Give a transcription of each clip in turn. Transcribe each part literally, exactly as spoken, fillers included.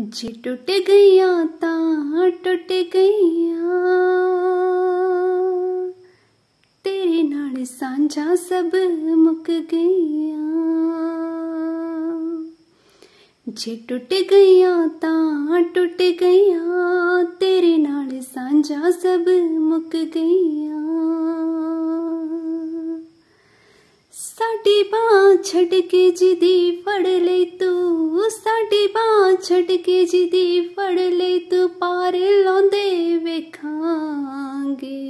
जे टुट गईया तां टुट गईया, तेरे नाल सांझा सब मुक गईया। जे टुट गईया तां टुट गईया, तेरे नाल सांझा सब मुक गईया। साडी बांह छड़ के जिदी फड़ ले तू, साडी बांह छड़ के जिदी फड़ ले तू, पार लाउंदे वेखांगे।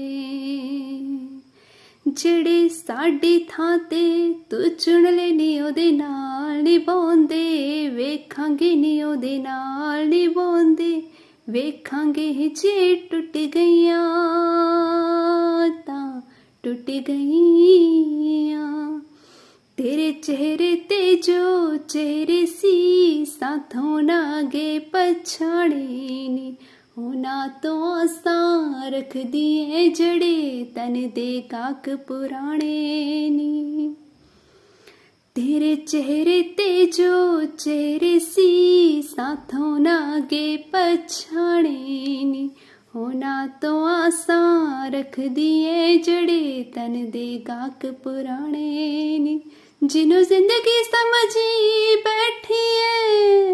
जेड़े साडी थां ते तू चुन ले नी ओदे नाल निभाउंदे वेखांगे, नी ओदे नाल निभाउंदे वेखांगे। जे टुट गईया तां टुट गईया, तेरे चेहरे ते जो चेहरे सी साथों नागे पछाणे नी, होना तो आसां रख दिए जड़े तन दे काक पुराणे नी। तेरे चेहरे ते जो चेहरे सी साथों नागे पछाणे नी, होना तो आसां रख दिए जड़े तन दे गाक पुराणे नी। जिन्हों जिंदगी समझी बैठी है,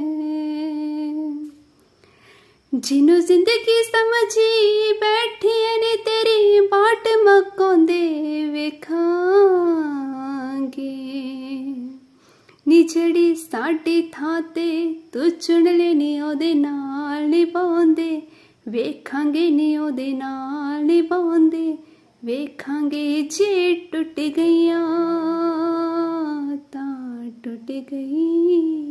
जिन्हों जिंदगी समझी बैठी है नी, तेरी बाट मकाउंदे वेखांगे। नी जेड़ी साडी थां ते तू चुन ले नी ओदे नाल निभाउंदे वेखांगे, नी ओदे नाल निभाउंदे वेखांगे। जे टुट गईया तां टुट गई।